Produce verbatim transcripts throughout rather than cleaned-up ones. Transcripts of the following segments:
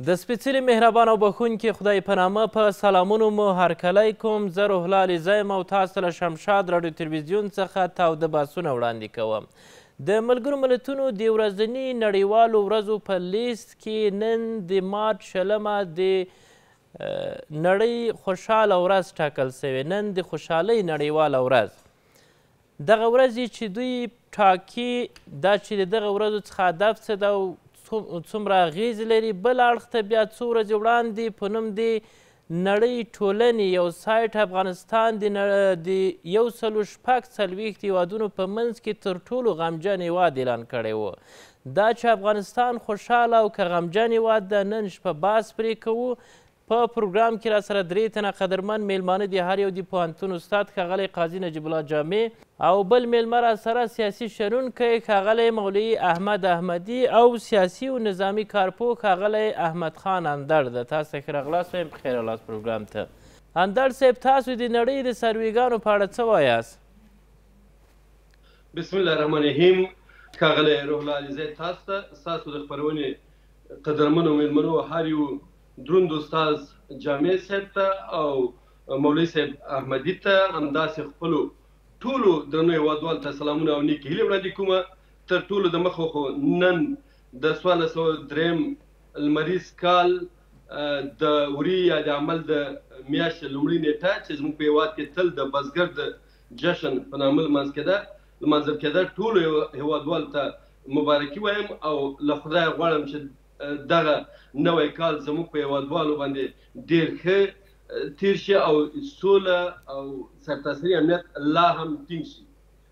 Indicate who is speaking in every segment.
Speaker 1: د سپېڅلي مهربان او بښونکي خدای په نامه په سلامونو مو هرکلی کوم. زه روح الله علیزی یم او تاسو له شمشاد راډیو تلویزیون څخه تاوده بحثونه وړاندې کوم. د ملګرو ملتونو د ورځني نړیوالو ورځو په لیست کې نن د مارچ شلمه د نړۍ خوشحاله ورځ ټاکل سوې. نن د خوشحالۍ نړیواله ورځ. دغه ورځې چې دوی ټاکي دا چې د دغه ورځو څخه هدف څه ده او څومره اغیزې لري. بل اړخ ته بیا څو ورځې وړاندې په نوم د نړۍ ټولنې یو سایټ افغانستان د یو سلو شپږ څلوېښت هیوادونو په منځ کې تر ټولو غمجن هیواد اعلان کړی و. دا چې افغانستان خوشحاله او که غمجن هیواد ده نن شپه بحث پرې کوو. په پروګرام کې راسره درې تنه قدرمن میلمانه دي. هر یو د پوهنتون استاد ښاغلی قاضي نجیب الله جامع او بل میلمه راسره سیاسي شنونکی ښاغلی مولوي احمد احمدي او سیاسي او نظامي کارپوه ښاغلی احمد خان اندړ ده. تاسو ته ښه راغلاست وایم. پخیر راغلاست پروګرام ته. اندړ صاحب، تاسو د نړۍ د سرویګانو په اړه څه وایاست؟
Speaker 2: بسم الله الرحمن الرحیم. ښاغلی روح الله علیزی، تاسو ته ستاسو د خپرونې قدرمنو میلمنو هر یو دروند استاد جامع صاحب ته او مولوي صاحب احمدي ته همداسې خپلو ټولو درنو هیوادوالو ته سلامونه او نیکې هیلې وړاندې کومه. تر ټولو د مخه خو نن د څوارلس سوه درېیم لمریز کال د وري یا د عمل د میاشتې لومړۍ نیټه چې زموږ په هیواد کې تل د بزګر د جشن په نامه لمانځل کېده لمانځل کېده ټولو هیوادوالو ته مبارکي وایم او له خدایه غواړم چې دغه نوی کال زموږ په هیوادوالو باندې ډېر ښه تیر شي او سوله او سرتاسري امنیت لا هم ټینګ شي.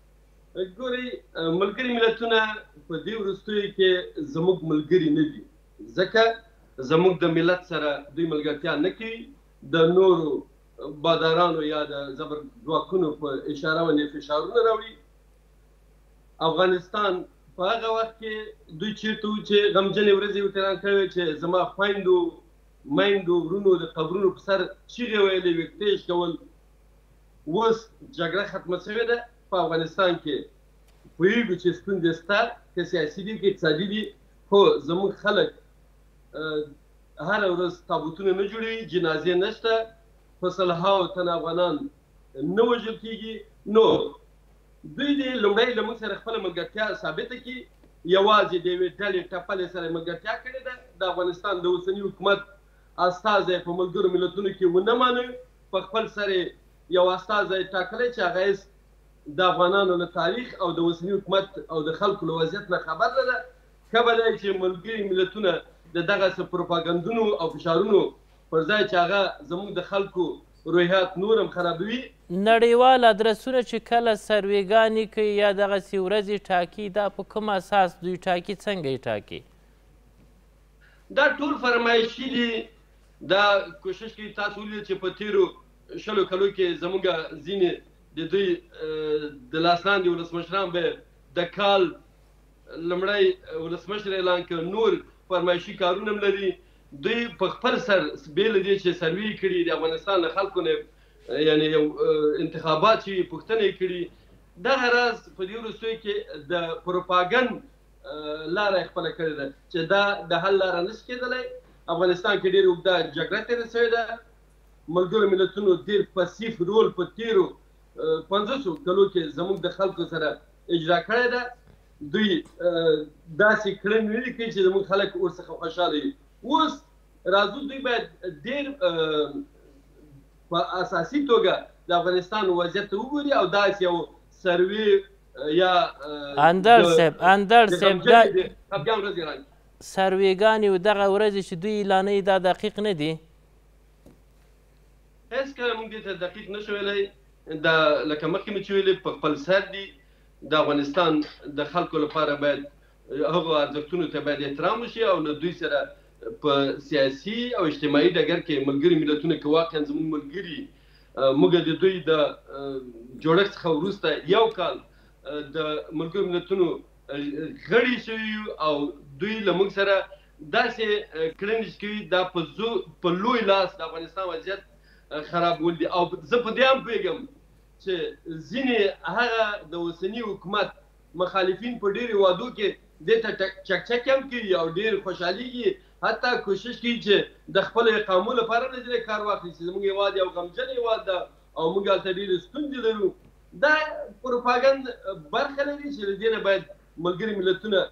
Speaker 2: ګورئ، ملګري ملتونه په دې وروستیو کې زموږ ملګري نه دي، ځکه زموږ د ملت سره دوی ملګرتیا نه کوي. د نورو بادارانو یا د زبر ځواکونو په اشاره باندې فشارونه راوړي. افغانستان په هغه وخت کې دوی چېرته وو چې غمجنې ورځې ورته اعلان کړې چې زما خویندو میندو ورونو د قبرونو په سر چیغې ویلې، ویښتې شکول. اوس جګړه ختمه شوې ده په افغانستان کې. پوهېږو چې ستونزې شته، که سیاسي دي که اقتصادي دي، خو زموږ خلک هره ورځ تابوتونه نه جوړوي، جنازې نشته، په سلهاوو تنه افغانان نه وژل کېږي. نو دوی دې لومړی له موږ سره خپله ملګرتیا ثابته کړي. یوازې د یوې ډلې ټپلې سره ملګرتیا کړې ده. د افغانستان د اوسني حکومت استازی په ملګرو ملتونو کې ونه مانه. په خپل سر یو استازی ټاکلی چې هغه د افغانانو له تاریخ او د اوسني حکومت او د خلکو له وضعیت نه خبر نه ده. ښه به دی چې ملګري ملتونه د دغسې پروپاګندونو او فشارونو پر ځای چې هغه زموږ د خلکو روحیات نور هم خرابوي.
Speaker 1: نړیوال ادرسونه چې کله سرویګانې کوي یا دغسې ورځې ټاکي، دا په کوم اساس دوی ټاکي؟ څنګه یې ټاکي؟
Speaker 2: دا ټول فرمایشي دي. دا کوشش کوي. تاسو ولیدل چې په تېرو شلو کلو کې زموږ ځینې د دوی د لاس لاندې ولسمشران به د کال لومړی ولسمشر اعلان کړ. نور فرمایشي کارونه هم لري. دوی په خپل سر بې له دې چې سروي کړي د افغانستان له خلکو نه یعنې یو انتخابات چې پوښتنه یې کړي. دغه راز په دې وروستیو کې د پروپاګند لاره یې خپله کړې ده چې دا د حل لاره نشي کېدلی. افغانستان کې ډېره اوږده جګړه تېره شوې ده. ملګرو ملتونو ډېر پسیف رول په تېرو پنځوسو کلو کې زموږ د خلکو سره اجرا کړی ده. دوی داسې کړنې نه دي کړي چې زموږ خلک ورڅخه خوشحاله وي. اوس راځو دوی باید ډېر په اساسي توګه د افغانستان وضعیت ته وګوري او داسې یو سروې یا
Speaker 1: اندړ صاحب اندړ صاحب دا سروېګانې او دغه ورځې چې دوی اعلانوي دا دقیق نه دي؟
Speaker 2: هېڅکله موږ دې ته دقیق نه شو ویلی. دا لکه مخکې مې چې ویلې په خپل سر دي. د افغانستان د خلکو لپاره باید هغو ارزښتونو ته باید احترام وشي او له دوی سره په سیاسي او اجتماعي ډګر کې ملګري ملتونه کې واقعا زموږ ملګري موږ د دوی د جوړښت څخه وروسته یو کال د ملګرو ملتونو غړي شوي یو او دوی له موږ سره داسې کړنې کوي دا په لوی لاس د افغانستان وضعیت خرابول دي. او زه په دې هم پوهېږم چې ځینې هغه د اوسني حکومت مخالفین په ډېرو وعدو کې دې ته چکچکې هم کوي او ډېر خوشحالېږي حتی کوشش کوي چې د خپلو اقامو لپاره نه ځینې کار واخلي چې زموږ هېواد یو غمجن هېواد ده او موږ هلته ډېرې ستونزې لرو. دا پروپاګند برخه لري چې له دې نه باید ملګري ملتونه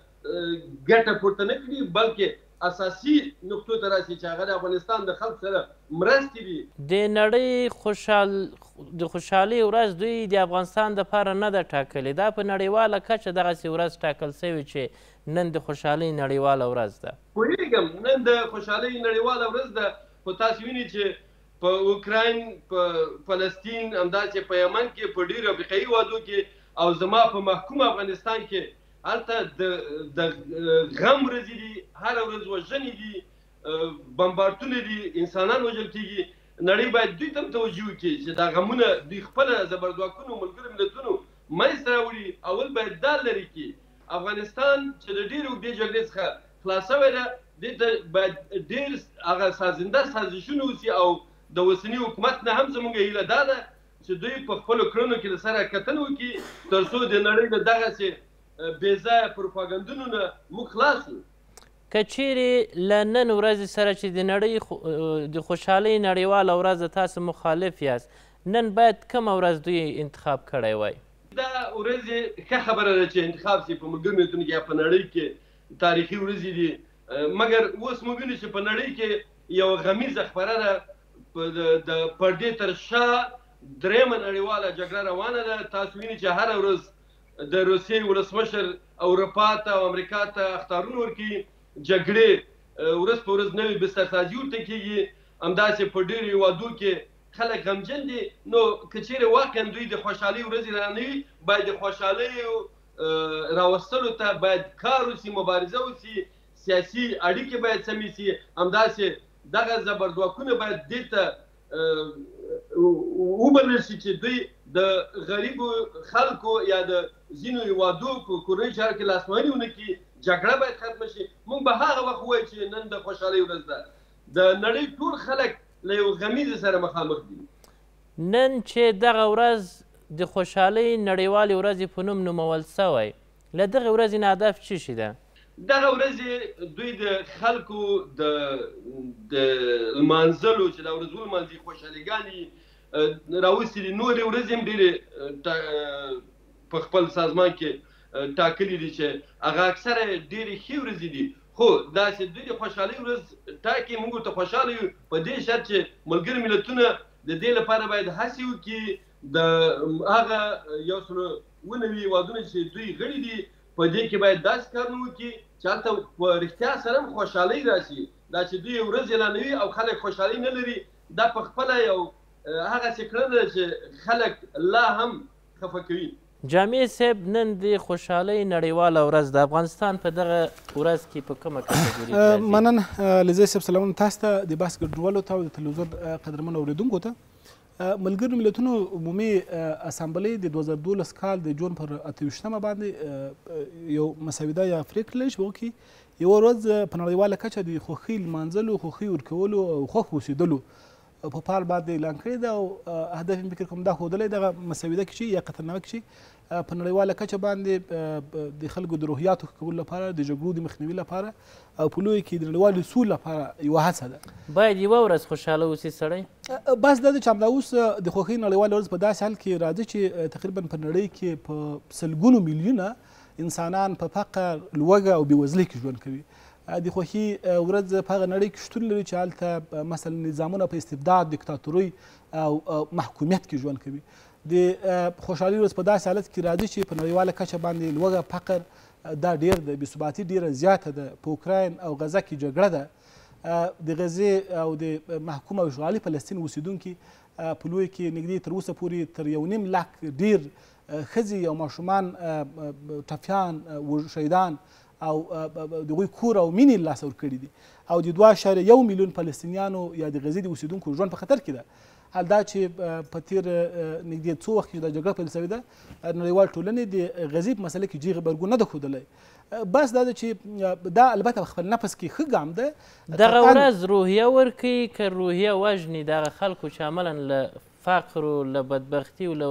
Speaker 2: ګټه پورته نه کړي بلکې اساسي نقطو ته راسي چې هغه د افغانستان د خلکو سره مرستې دي.
Speaker 1: د نړۍ خوشحال د خوشحالۍ ورځ دوی د افغانستان دپاره نه ده ټاکلې. دا په نړیواله کچه دغسې ورځ ټاکل سوې چې نن د خوشحالۍ نړیواله ورځ ده.
Speaker 2: پوهېږم نن د خوشحالۍ نړیواله ورځ ده، خو تاسو وینئ چې په اوکراین، په فلسطین، همداسې په یمن کې، په ډېرو افریقایي هېوادو کې او زما په محکوم افغانستان کې هلته د غم ورځې دي، هره ورځ وژنې دي، بمبارتونه دي، انسانان وژل کېږي. نړۍ باید دوی ته هم توجه وکړي چې دا غمونه دوی خپله زبرځواکونو ملګرو ملتونو منځته راوړي. اول باید دا لرې کړي افغانستان چې د ډېرې اوږدې جګړې څخه خلاص شوی ده، دې ته باید ډېر هغه سازنده سازشونه وسي او د اوسني حکومت نه هم زموږ هیله دا ده چې دوی په خپلو کړنو کې له سره کتنه وکړي تر څو د نړۍ له دغسې بې ځایه پروپاګندونو نه موږ خلاص وو.
Speaker 1: که چیرې له نن ورځې سره چې د نړۍ د خوشحالۍ نړیواله ورځ ده تاسو مخالف یاست، نن باید کومه ورځ دوی انتخاب کړی وای؟
Speaker 2: دا ورځې ښه خبره ده چې انتخاب شي په ملګرو ملتونو کې یا په نړۍ کې تاریخي ورځې دي، مګر اوس موږ وینو چې په نړۍ کې یو غمیزه خپره ده، د پردې تر شا درېیمه نړیواله جګړه روانه ده. تاسو وینئ چې هره ورځ د روسیې ولسمشر اروپا ته او امریکا ته اخطارونه ورکوي، جګړې ورځ په ورځ نوې بسترسازي ورته کېږي، همداسې په ډېرو هېوادو کې خلک غمجن دي. نو که چیرې واقعا دوی د خوشحالۍ ورځې را نه وي، باید د خوشحالۍ راوستلو ته باید کار وسي، مبارزه وسي، سیاسي اړیکې باید سمې سي، همداسې دغه زبرځواکونه باید دې ته وبلل شي چې دوی د غریبو خلکو یا د ځینو هېوادو په کورنۍ چارو کې لاسوهنې ونه کړي، جګړه باید ختمه شي. موږ به هغه وخت ووایو چې نن د خوشحالۍ ورځ ده. د نړۍ ټول خلک له یو غمیزې سره مخامخ دي.
Speaker 1: نن چې دغه ورځ د خوشحالۍ نړیوالې ورځې په نوم نومول سوی، له دغې ورځې نه هدف څه شي ده؟
Speaker 2: دغه ورځې دوی د خلکو د لمانځلو چې دا ورځ ولمانځي، خوشحاليګانې راوستي دي. نورې ورځې هم ډېرې په خپل سازمان کې ټاکلي دي چې هغه اکثره ډېرې ښې ورځې دي، خو داسې دوی د خوشحالۍ ورځ ټاکي. موږ ورته خوشحاله یو په دې شرط چې ملګري ملتونه د دې لپاره باید هڅې وکړي د هغه یو سل اووه نوي هېوادونه چې دوی غړي دي په دې کې باید داسې کارونه وکړي چې هلته په رښتیا سره هم خوشحالۍ راشي. دا چې دوی ورځ اعلانوي او خلک خوشحالۍ نه لري، دا په خپله یو هغسې کړنه ده چې خلک لا هم خفه کوي.
Speaker 1: جامع صاحب، نن د خوشحالۍ نړیواله ورځ د افغانستان په دغه ورځ کې په کومه کټګوري کې راځي؟
Speaker 3: مننه لیزی صاحب، سلامونه تاسو ته، د بحث ګډونوالو ته او د تلویزیون قدرمنو اورېدونکو ته. ملګرو ملتونو عمومي اسامبلې د دوه زره دولس کال د جون پر اته ویشتمه باندې یو مسوده یا پرېکړه لري چې وکړي یوه ورځ په نړیواله کچه د خوښۍ لمانځلو، خوښۍ ورکولو او خوښ اوسېدلو په پال باندې اعلان کړی ده. او هدف یې فکر کوم دا ښودلی دغه مسوده کې چې یا قطعنامه کې چې په نړیواله کچه باندې د خلکو د روحیاتو ښه کولو لپاره، د جګړو د مخنیوي لپاره او په لویو کې د نړیوالې سولې لپاره یوه هڅه ده.
Speaker 1: باید یوه ورځ خوشحاله اوسي سړی.
Speaker 3: بس دا ده چې همدا اوس د خوښۍ نړیواله ورځ په داسې حال کې راځي چې تقریبا په نړۍ کې په سلګونو میلیونه انسانان په فقر، لوږه او بېوزلۍ کې ژوند کوي. د خوښۍ ورځ په هغه نړۍ کې شتون لري چې هلته مثلا نظامونه په استبداد، دیکتاتورۍ او محکومیت کې ژوند کوي. د خوشحالۍ ورځ په داسې حالت کې راځي چې په نړیواله کچه باندې لوږه، فقر دا ډېر ده، بېثباتي ډېره زیاته ده. په اوکراین او غزه کې جګړه ده. د غزې او د محکوم او اشغالي فلسطین اوسېدونکي په لویو کې نږدې تر اوسه پورې تر یو نیم لاک ډېر ښځې او ماشومان ټپیان، شهیدان او د هغوی کور او مینې له لاسه ورکړي دي. او د دوه اعشاریه یو میلیون فلسطینیانو یا د غزې د اوسېدونکو ژوند په خطر کې ده. حال دا چې په تېر نږدې څو وخت کې دا جګړه پیل شوې ده، نړیوال ټولنې د غزې په مسله کې جیغ غبرګون نه ده ښودلی. بس دا ده چې دا البته په خپل نفس کې ښه ګام ده.
Speaker 1: دغه ورځ روحیه ورکوي که روحیه وژني دغه خلکو چې عملا له فقر او له بدبختي او له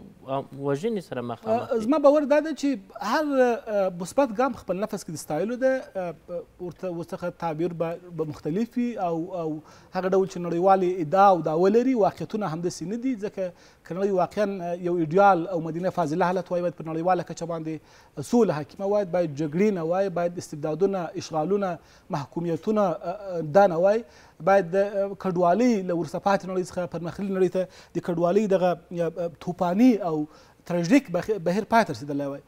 Speaker 1: وژنې سره مخامخ دي.
Speaker 3: زما باور دا ده چې هر مثبت ګام په خپل نفس کې د ستایلو ده، ورته ورڅخه تعبیر به مختلف وي او او هغه ډول چې نړیوالې ادعا او دعوه لري واقعیتونه همداسې نه دي، ځکه که نړۍ واقعا یو ایډیال او مدینه فاضله حالت وای، باید په نړیواله کچه باندې سوله حاکمه وای، باید جګړې نه وای، باید استبدادونه، اشغالونه، محکومیتونه دا نه وای، باید د کډوالۍ له وروسته پاتې نړۍ څخه پرمختللې نړۍ ته د کډوالۍ دغه توپاني او تراژیک بهیر پای ته رسېدلی وای.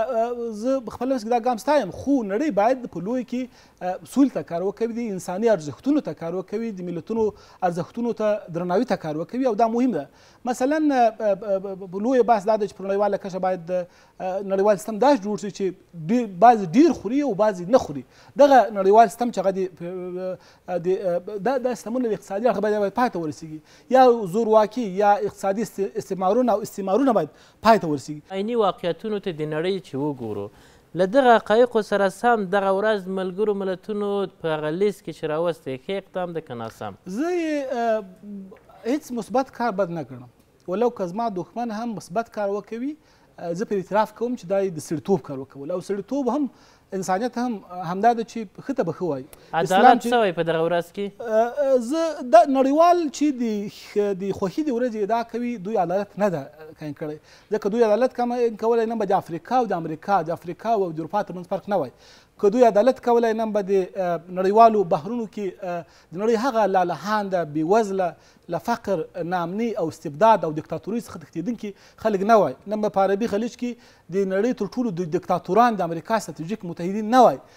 Speaker 3: زه په خپل نفس کې دا ګام ستایم، خو نړۍ باید په لوی کې سولې ته کار وکوي، د انساني ارزښتونو ته کار وکوي، د ملتونو ارزښتونو ته درناوي ته کار وکوي، او دا مهم ده. مثلا په لویه بحث دا ده چې په نړیواله کچه باید نړیوال سیستم داسې جوړ شي چې بعضې ډېر خوري او بعضې نه خوري. دغه نړیوال سیستم چې هغه د دا سیستمونه د اقتصادي اړخه باید پای ته ورسېږي، یا زورواکي یا اقتصادي استعمارونه او استعمارونه باید پای ته ورسېږي.
Speaker 1: عیني واقعیتونو ته د نړۍ چې وګورو، له دغه حقایقو سره سم دغه ورځ ملګرو ملتونو په هغه لیست کې چې راوستی ښه اقدام ده که ناسم؟
Speaker 3: زه یې هیڅ مثبت کار بد نه ګڼم، ولو که زما دښمن هم مثبت کار وکوي، زه پرې اعتراف کوم چې دا یې د سړیتوب کار وکول، او سړیتوب هم انسانیت هم همدا ده چې ښه ته به ښه وایي.
Speaker 1: عدالت څه وایي په دغه ورځ کې؟
Speaker 3: زه دا نړیوال چې د خوښي د ورځې ادعا کوي، دوی عدالت نه ده قایم کړی، ځکه دوی عدالت کولی نه به د افریقا او د امریکا د افریقا او د اروپا ترمنځ فرق نه وای. که دوی عدالت کولی نن به د نړیوالو بحرونو کې د نړۍ هغه لالهانده بېوزله له فقر، ناامني او استبداد او دیکتاتورۍ څخه تښتېدونکي خلک نه وای. نن به په عربي خلیج کې د نړۍ تر ټولو د دیکتاتوران د امریکا ستراتیژیک متحدین نه وای.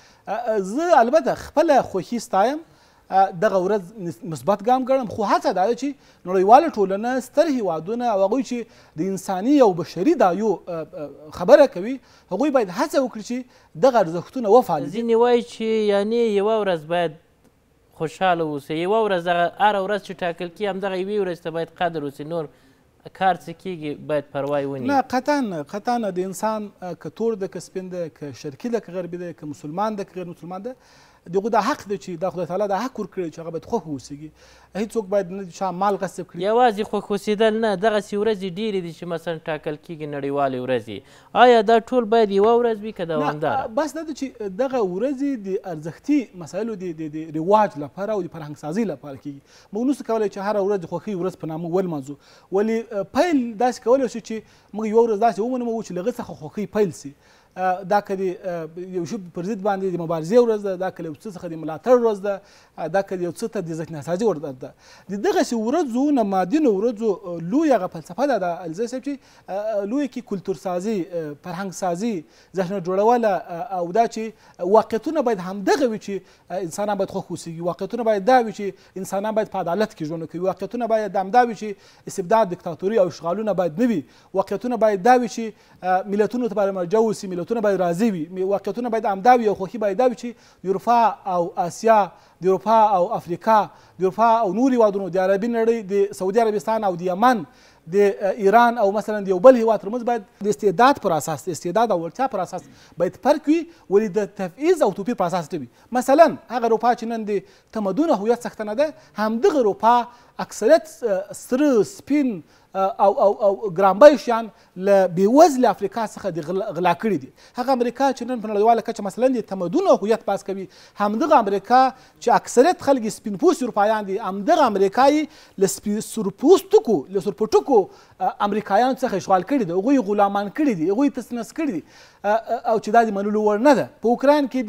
Speaker 3: زه البته خپله خوښي ستایم، دغه ورځ مثبت ګام ګڼم، خو هڅه دا ده چې نړیواله ټولنه، ستر هیوادونه او هغوی چې د انساني او بشري دایو خبره کوي، هغوی باید هڅه وکړي چې دغه ارزښتونه وپالي.
Speaker 1: ځینې وایي چې یعنې یوه ورځ باید خوشحاله اوسئ، یوه ورځ دغه هره ورځ چې ټاکل کېږي همدغه یوې ورځې ته باید قدر وسي، نور کار څه کېږي باید پروای ونیي.
Speaker 3: نه قطعا قطعا د انسان که تور ده که سپین ده، که شرقي ده که غربي ده، که مسلمان ده که غیر مسلمان ده، دغه دا حق دی چې دا خدای تعالی دا حق ورکړی چې هغه باید خوښ اوسېږي. هېڅوک باید نه د چا مال غصب کړي.
Speaker 1: یوازې خوښ اوسېدل نه، دغسې ورځې ډېرې دي چې مثلا ټاکل کېږي نړیوالې ورځې. آیا دا ټول باید یوه ورځ وي که دوامداره؟
Speaker 3: بس دا ده چې دغه ورځې د ارزښتي مسایلو د رواج لپاره او د فرهنګسازۍ لپاره کېږي. موږ نشو کولی چې هره ورځ د خوښۍ ورځ په نامه ولمانځو، ولې پیل داسې کولی شو چې موږ یوه ورځ داسې ومنو چې له هغې څخه خوښۍ پیل سي. دا که د یو شي پر ضد باندې د مبارزې ورځ ده، دا که له یو څه څخه د ملاتړ ورځ ده، دا که د یو څه ته د ذهنسازي ورځ ده. د دغسې ورځو نمادینو ورځو لوی هغه فلسفه ده د الزی صاحب چې لویه کې کلتورسازي، فرهنګسازي، ذهن جوړوله، او دا چې واقعیتونه باید همدغه وي چې انسانان باید خوښ اوسېږي، واقعیتونه باید دا وي چې انسانان باید په عدالت کې ژوند وکړي، واقعیتونه باید همدا وي چې استبداد، دیکتاتوري او اشغالونه باید نه وي، واقعیتونه باید دا وي چې ملتونو ته باید مرجع اوسي، ملتونه باید راضي وي، واقعیتونه باید همدا وي او خوښي باید دا وي چې د اروپا او اسیا، د اروپا او افریقا، د اروپا او نور هیوادونو، د عربي نړۍ، د سعودي عربستان او د یمن، د ایران او مثلا د یو بل هیواد ترمنځ باید د استعداد پر اساس، د استعداد او وړتیا پر اساس باید فرق وي، ولې د تبعیض او توپیر پر اساس نه وي. مثلا هغه اروپا چې نن د تمدن او هویت څښتنه ده، همدغه اروپا اکثریت سره، سپین او او او ګرانبیه شیان له بېوزلې افریقا څخه د غلا کړي دي. هغه امریکا چې نن په نړیواله کچه مثلا د تمدن او هویت بحث کوي، همدغه امریکا چې اکثریت خلک یې سپین پوستي اروپایان دي، همدغه امریکا یې له سورپوستکو له سورپوټکو امریکایانو څخه اشغال کړي دي، هغوی غلامان کړي دي، هغوی تسنس کړي دي، او چې دا د منلو وړ نه ده. په اوکراین کې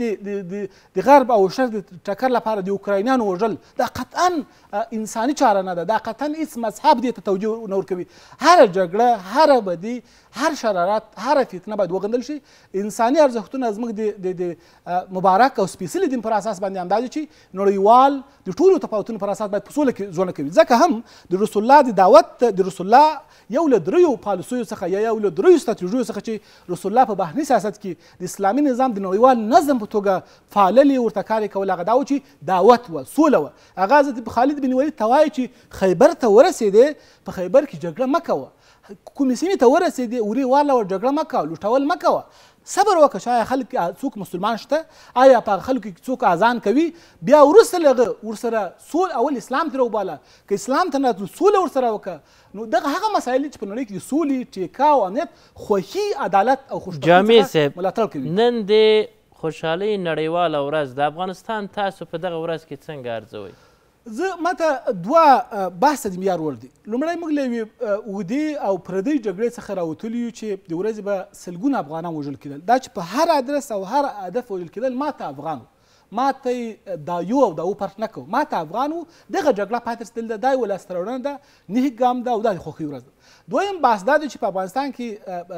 Speaker 3: د غرب او شرق د ټکر لپاره د اوکراینیانو وژل دا قطعا انساني چاره نه ده، دا قطعا هېڅ مذهب دې ته توجه نه ورکوي. هره جګړه، هره بدي، هر شرارت، هر فتنه باید وغندل شي. انساني ارزښتونه زموږ د مبارک او سپېڅلي دین پر اساس باندې همدا دي چې نړیوال د ټولو تفاوتونو پر اساس باید په سوله کې ژوند کوي. ځکه هم د رسول الله د دعوت، د رسول الله یو له دریو پالیسیو څخه یا یو له دریو ستراتیژیو څخه چې رسول الله په بهرني سیاست کې د اسلامي نظام د نړیوال نظم په توګه فعاللې ورته کار یې کول، هغه دا و چې دعوت وه، سوله وه. هغه حضرت خالد بن ولید ته وایي چې خیبر ته ورسېدې، په خیبر کې جګړه مه کوه، کومې سیمې ته ورسېدې، ورې واله ور جګړه مه کوه، لوټول مه کوه. صبر وکړه چې آیا خلک څوک مسلمان شته، آیا په هغه خلکو کې څوک اذان کوي، بیا وروسته له هغه ورسره سول اول اسلام ته راوباله، که اسلام ته نه سوله ورسره وکړه. نو دغه هغه مسایل چې په نړۍ کې د سولې، ټیکا او امنیت، خوښي، عدالت او خوشبختي څخه ملاتړ کوي.
Speaker 1: نن د خوشحالۍ نړیواله ورځ د افغانستان تاسو په دغه ورځ کې څنګه ارزوئ؟
Speaker 3: زه ماته دوه بحثه د معیار وړ دي. لومړی موږ له یوې اوږدې او پردۍ جګړې څخه راوتلي یو چې د ورځې به سلګونه افغانان وژل کېدل. دا چې په هر ادرس او هر هدف وژل کېدل، ما ته افغان و، ما ته دا یو او دا او فرق نه کوو، ما ته افغان و. دغه جګړه پای ته رسېدلې ده، دا یوه لاسته راوړنه ده، نهیک ګام ده او دا د خوښۍ ورځ ده. دویم بحث دا دی چې په افغانستان کې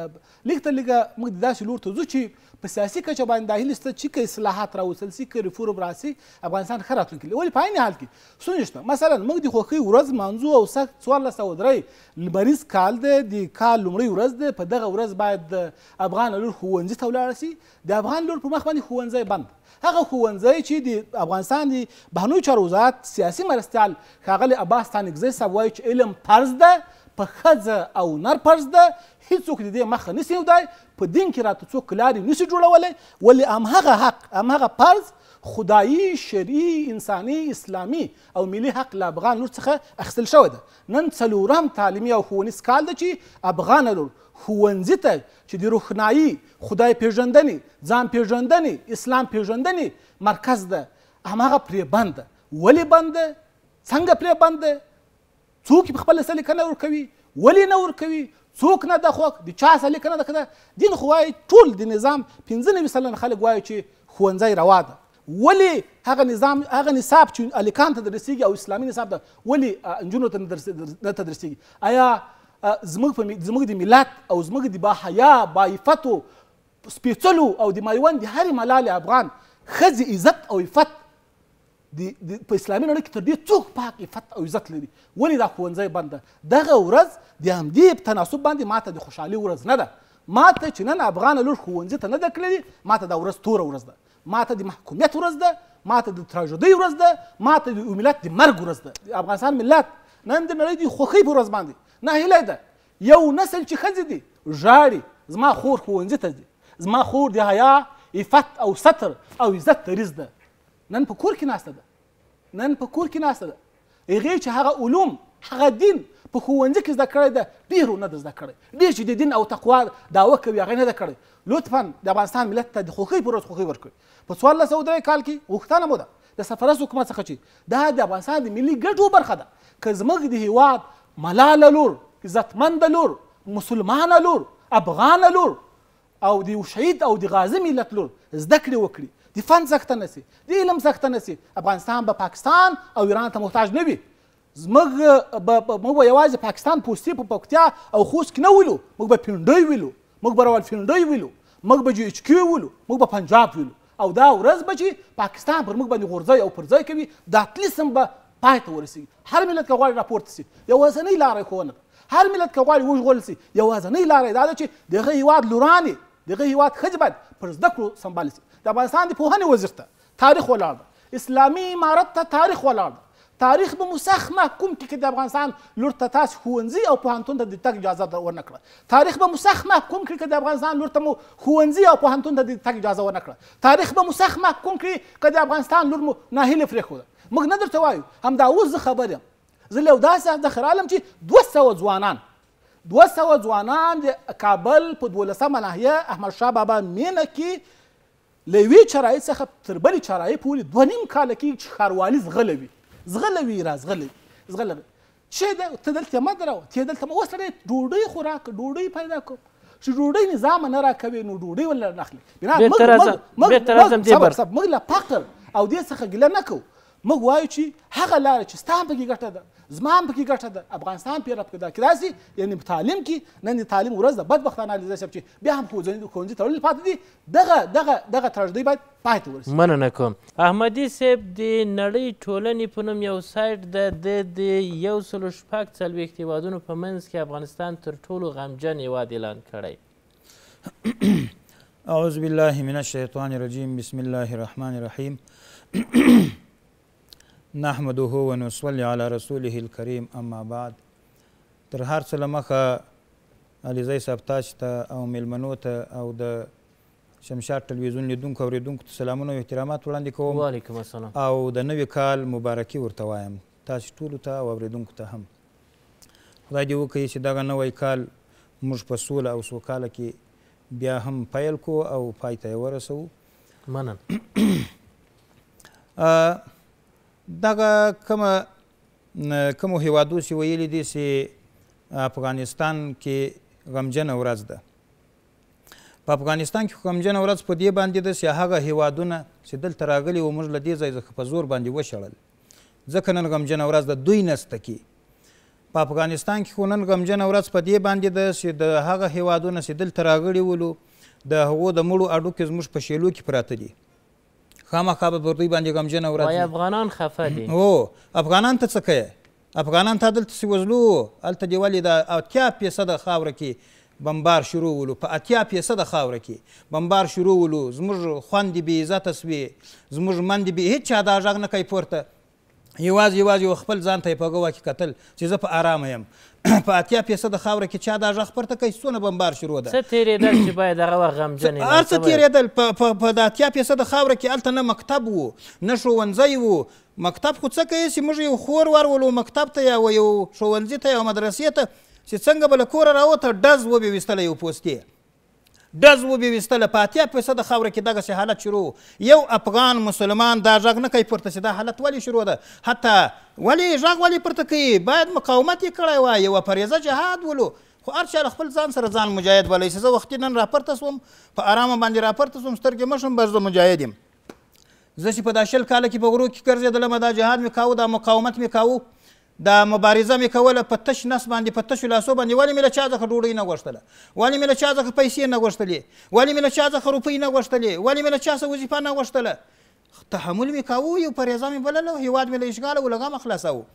Speaker 3: لږ تر لږه موږ د داسې لور ته ځو چې په سیاسي کچه باندې دا هیله شته چې که اصلاحات راوستل سي، که ریفورم راسي، افغانستان ښه راتلونکی لري. ولې په عین حال کې ستونزې شته. مثلا موږ د خوښۍ ورځ لمانځو او سخت څوارلس سوه درې لمریز کال دی، د کال لومړۍ ورځ دی. په دغه ورځ باید د افغان لور ښوونځي ته ولاړه سي. د افغان لور پر مخ باندې ښوونځی بند، هغه ښوونځی چې د افغانستان د بهرنیو چارو وزارت سیاسي مرستیال ښاغلی عباس ستانکزی صاحب وایي چې علم فرض ده، په ښځه او نر فرض ده، هیڅوک د دې مخه نسي نیولی، په دین کې راته څوک لارې نسي جوړولی. ولې همهغه حق، همهغه فرض خدایي، شرعي، انساني، اسلامي او ملي حق له افغان لور څخه اخیستل شوی ده. نن څلورم تعلیمي او ښوونیز کال ده چې افغان لور ښوونځي ته چې د روښنایي، خدای پېژندنې، ځان پېژندنې، اسلام پېژندنې مرکز ده، همهغه پرې بند ده. ولې بند ده؟ څنګه پرې بند ده؟ څوک په خپله سلیقه نه ورکوي؟ ولې نه ورکوي؟ څوک نه ده خوښ؟ د چا سلیقه نه ده که ده؟ دین خو وایي ټول د نظام پنځه نوي سلنه خلک وایي چې ښوونځی روا ده. ولې هغه نظام، هغه نصاب چې هلکانو ته تدریسېږي او اسلامي نصاب ده، ولې نجونو ته نه تدریسېږي؟ آیا زموږ د ملت او زموږ د باحیا، باعفتو، سپېڅلو او د مایوند د هرې ملالې افغان ښځې عزت او عفت په اسلامي نړۍ کې تر دې څوک پاک عفت او عزت لري؟ ولې دا ښوونځی بند ده؟ دغه ورځ د همدې په تناسب باندې ما ته د خوشحالۍ ورځ نه ده. ما ته چې نن افغان لور ښوونځي ته نه ده تللې، ما ته دا ورځ توره ورځ ده. ما ته د محکومیت ورځ ده، ما ته د تراژدۍ ورځ ده، ما ته د ملت د مرګ ورځ ده. د افغانستان ملت نن د نړۍ د خوښۍ په ورځ باندې ناهیلی ده. یو نسل چې ښځې دي ژاړي، زما خور ښوونځي ته ځي، زما خور د حیا، عفت او ستر او عزت دریځ ده. نن په کور کې ناسته ده، نن په کور کې ناسته ده. هغې چې هغه علوم، هغه دین په ښوونځي کې زده کړی ده، ډېرو نه ده زده کړی. ډېر چې د دین او تقوا دعوه کوي هغه نه ده کړی. لطفا د افغانستان ملت ته د خوښۍ په ورځ خوښۍ ورکړئ. په څوارلس سوه درې کال کې غوښتنه مو ده د سرپرست حکومت څخه چې دا د افغانستان د ملي ګټو برخه ده، که زموږ د هېواد ملاله لور، عزتمنده لور، مسلمانه لور، افغانه لور او د شهید او د غازي ملت لور زده کړې وکړي، د فن څښتنه سي، د علم څښتنه سي، افغانستان به پاکستان او ایران ته محتاج نه وي. زموږ موږ به یوازې پاکستان پوستې په پکتیا او خوست کې نه ویلو، موږ به پنډۍ ویلو، موږ به راولپنډۍ ویلو، موږ به جي ایچ کیو ویلو، موږ به پنجاب ویلو. او دا ورځ به چې پاکستان پر موږ باندې غورځی او پرځای کوي، دا تلیسم به پای ته ورسېږي. هر ملت که غواړي راپورته سي، یوازینۍ لاره یې ښوونه ده. هر ملت که غواړي وژغورل سي، یوازینۍ لاره یې دا ده چې د هغه هېواد لورانې، د هغه هېواد ښځې باید پر زده کړو سمبال سي. د افغانستان د پوهنې وزیر ته تاریخ ولاړ ده، اسلامي امارت ته تاریخ ولاړ ده. تاریخ به مسخ محکوم کړي که د افغانستان لور ته تاسو ښوونځي او پوهنتون ته د تګ اجازه ورنه کړه. تاریخ به مسخ محکوم کړي که د افغانستان لور ته مو ښوونځي او پوهنتون ته د تګ اجازه ورنه کړه. تاریخ به مسخ محکوم کړي که د افغانستان لور مو ناهیلې پرېښوده. موږ نه درته وایو، همدا اوس زه خبر یم، زه له یو داسې هدف رالم چې دوه سوه ځوانان دوه سوه ځوانان د کابل په دولسمه ناحیه احمدشاه بابا مینه کې له یوې چرایي څخه تر بلې چرایي پورې دوه نیم کاله کېږي چې ښاروالي زغلی وي، زغلی را زغلی زغلی چې ده ته دلته مه دروه، ته دلته اوس سړی ډوډۍ خو راکړه، ډوډۍ پیدا کړو چې ډوډۍ نظام نه راکوي نو ډوډۍ ولې نه اخلي. موږ له فقر او دې څخه ګیله نه کوو، موږ وایو چې هغه لاره چې ستا هم پکې ګټه ده، زما هم پکې ګټه ده، افغانستان پرې راپیدا کړي داسې یعنې په تعلیم کې نن د تعلیم ورځ ده. بدبختانه علیزی صاحب چې بیا هم ښوونځي تړلي پاتې دي، دغه دغه دغه تراژدۍ باید پای ته ورسېږي.
Speaker 1: مننه کوم. احمدي صاحب د نړۍ ټولنې په نوم یو سایټ ده، د د یو سلو شپږ څلوېښت هېوادونو په منځ کې افغانستان تر ټولو غمجن هېواد اعلان کړی.
Speaker 4: اعوذ بالله من الشیطان الرجیم، بسم الله الرحمن الرحیم. نحمده ونصلي على رسوله الكريم، اما بعد. تر هر څه له مخه علیزی صاحب تاسو ته او میلمنو ته او د شمشاد ټلویزیون لیدونکو اورېدونکو ته سلامونه او احترامات وړاندې کوم.
Speaker 1: وعلیکم السلام.
Speaker 4: او د نوي کال مبارکي ورته وایم تاسو ټولو ته او اورېدونکو ته هم. خدای دې وکړي چې دغه نوی کال موږ په سوله او سوکاله کې بیا هم پیل کو او پای ته یې ورسوو.
Speaker 1: مننه.
Speaker 4: دغه کومه کومو هیوادو چې ویلي دي چې افغانستان کې غمجنه ورځ ده. په افغانستان کې غمجنه ورځ په دې باندې ده چې هغه هیوادونه چې دلته راغلي وو موږ له دې ځای څخه په زور باندې وشړل، ځکه نن غمجنه ورځ ده. دوی نسته کې په افغانستان کې خو نن غمجنه ورځ په دې باندې ده چې د هغه هیوادونه چې دلته راغلي ولو د هغو د مړو اډوکې زموږ په شیلو کې پراته دي. خامخا به پر دوی باندې غمجنه ورځ
Speaker 1: وایي افغانان خفه دي.
Speaker 4: هو افغانان ته څه کوې؟ افغانان ته دلته چې وزلو هلته دې ولې د اتیا فیصده خاوره کې بمبار شروع ولو، په اتیا فیصده خاوره کې بمبار شروع ولو. زموږ خویندې بې عزته سوې، زموږ میندې بې هېڅ چا دا غږ نه کوي پورته، یوازې یوازې یو خپل ځان ته یې په ګواه کې کتل چې زه په ارامه یم. په اتیا فیصده خاوره کې چا دا غږ پورته کوي؟ څونه بمبار شروع ده.
Speaker 1: څه تېرېدل چې باید هغه وخت غمجن
Speaker 4: هر څه تېرېدل. په د اتیا فیصده خاوره کې هلته نه مکتب و نه ښوونځی و. مکتب خو څه کوي چې موږ یو خور ورولو مکتب ته یا یو ښوونځي ته یا مدرسې ته چې څنګه به له کوره راوته ډز وبې ویستله یو پوستې ډز وبې ویستله. په اتیا فیصده خاوره کې دغسې حالت شروع. یو افغان مسلمان دا غږ نه کوي پورته چې دا حالت ولې شروع ده. حتی ولې غږ ولې پورته کوي؟ باید مقاومت یې کړی وای، یوه فریضه جهاد ولو. خو هر چا له خپل ځان سره ځان مجاهد بلی چې زه وختي نن راپورته سوم، په ارامه باندې راپورته سوم، سترګې مه شم، بس زه مجاهد یم. زه چې په دا شل کاله کې په غرو کې ګرځېدلم، دا جهاد مې کاوه، دا مقاومت مې کاوه، دا مبارزه مې کوله په تش نس باندې، په تشو لاسو باندې. ولې مې له چا څخه ډوډۍ نه غوښتله؟ ولې مې له چا څخه پیسې نه غوښتلې؟ ولې مې له چا څخه روپۍ نه غوښتلې؟ ولې مې له چا څخه وظیفه نه غوښتله؟ تحمل مې کاوه، یو فریضه مې بلله، هېواد مې له اشغاله و له غمه خلاصوه.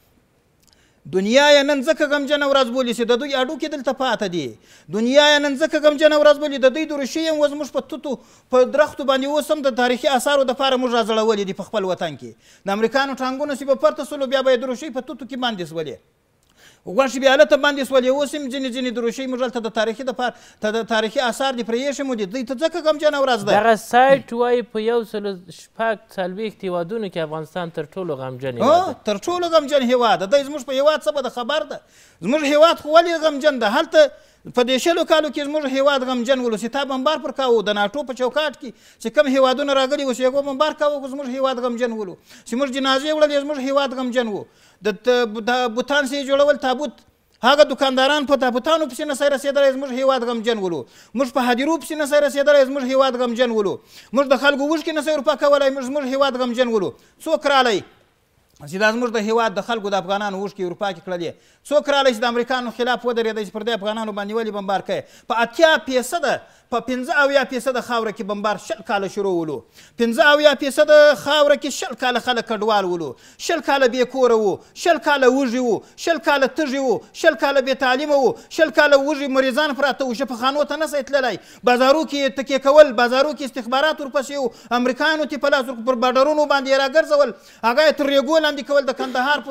Speaker 4: دنیا یې نن ځکه غمجنه ورځ بولي چې د دوی اډوکې دلته پاته دي. دنیا یې نن ځکه غمجنه ورځ بولي د دوی دروشي یم اوس موږ په توتو په درختو باندې اوس هم د تاریخي اثارو دپاره موږ راځړولي دي په خپل وطن کې. د امریکانو ټانګونه چې به پورته سولو بیا به یې دروشۍ په توتو کې باندې سولې، غوښې بیا هلته باندې سولې. اوس هم ځینې ځینې دروشۍ موږ هلته د تاریخي دپاره د تاریخي اثار دې پرې ایښې مو دي. دوی ته ځکه غمجنه ورځ ده.
Speaker 1: دغه سایټ وایي په یو سلو شپږ څلوېښت هېوادونو کې افغانستان تر ټولو غمجن هېواد ده.
Speaker 4: تر ټولو غمجن هېواد ده. دی زموږ په هېواد څه به د خبر ده؟ زموږ هېواد خو ولې غمجن ده؟ هلته په دې شلو کالو کې زموږ هېواد غمجن ولو چې تا بمبار پر کاوه. د ناټو په چوکاټ کې چې کوم هېوادونه راغلي وو چې هغو بمبار کاوه، زموږ هېواد غمجن ولو. چې موږ جنازې وړلې زموږ هېواد غمجن و. د بوتان چې یې جوړول تابوت، هغه دکانداران په تابوتانو پسې نسی رسېدلی، زموږ هېواد غمجن ولو. موږ په هدیرو پسې نسی رسېدلی، زموږ هېواد غمجن ولو. موږ د خلکو اوښکې نسی ورپاکولی، زموږ هېواد غمجن ولو. څوک رالی چې دا زموږ د هېواد د خلکو د افغانانو اوښکې ورپاکې کړلې؟ څوک رالی چې د امریکانو خلاف ودرېدی چې پر دې افغانانو باندې ولې بمبار کوې؟ په اتیا فیصده په پنځه اویا فیصده خاوره کې بمبار شل کاله شروع ولو. پنځه اویا فیصده خاوره کې شل کاله خلک کډوال ولو، شل کاله بې کوره وو، شل کاله وږي وو، شل کاله تږي وو، شل کاله بې تعلیمه وو، شل کاله وږي مریضان پراته وو، شفاخانو ته نسی تللی، بازارو کې تکیې کول، بازارو کې استخبارات ورپسې وو، امریکایانو ته په لاس پر بارډرونو باندې یې راګرځول، هغه یې تر ریګو لاندې کول، د کندهار